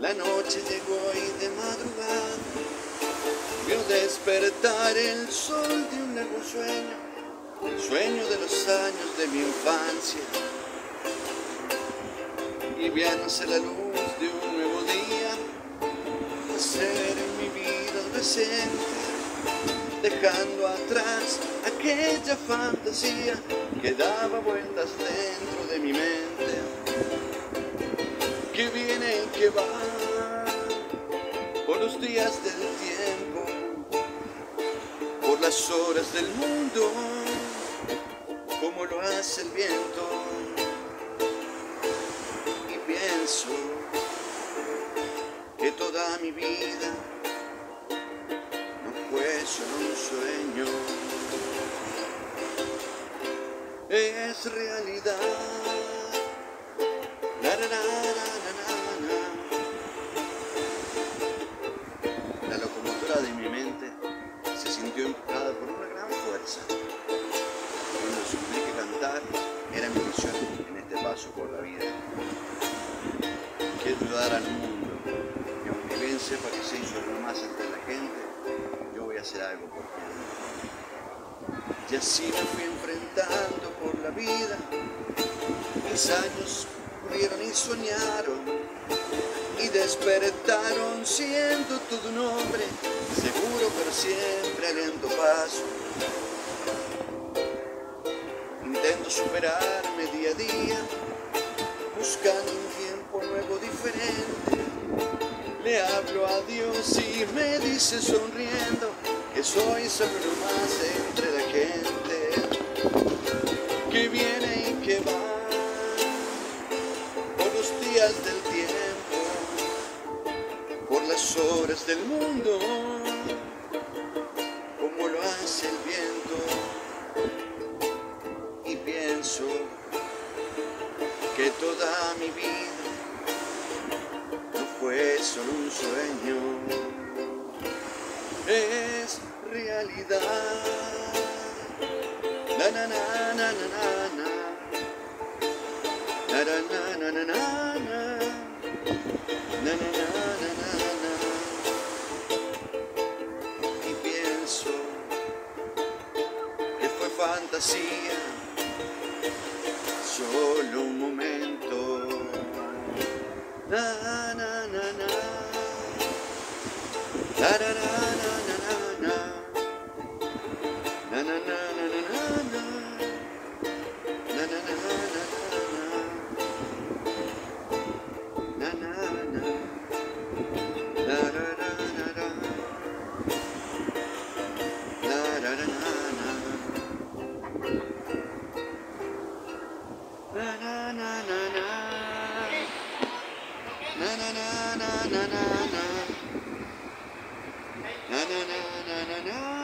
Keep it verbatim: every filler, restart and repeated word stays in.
La noche llegó y de madrugada vio despertar el sol de un largo sueño, el sueño de los años de mi infancia. Y viéndose la luz de un nuevo día, hacer en mi vida presente, dejando atrás aquella fantasía que daba vueltas dentro de mi mente, que viene y que va por los días del tiempo, por las horas del mundo, como lo hace el viento. Y pienso que toda mi vida no fue solo un sueño, es realidad. La, la, la, la, la, la. La locomotora de mi mente se sintió empujada por una gran fuerza. Cuando supí que cantar era mi misión en este paso por la vida. Que ayudar al mundo, que aunque bien sepa que se hizo algo más entre la gente, yo voy a hacer algo por él. Y así me fui enfrentando por la vida. Mis años corrieron y soñaron y despertaron siendo todo un hombre, seguro pero siempre a lento paso. Intento superarme día a día, buscando un tiempo nuevo diferente. Le hablo a Dios y me dice sonriendo que soy solo lo más entre la gente, que viene y que va por los días del tiempo, por las horas del mundo, como lo hace el viento. Y pienso que toda mi vida no fue solo un sueño, es realidad. Na na na na na na, na na na na na na, na na na na na. Y pienso que fue fantasía, solo un momento. Na na na na, na na na na na na, na na na na na na, na na na na na, na na na, na na na na, na na na na. Na na na na na, na na na na na na, na na na na na na.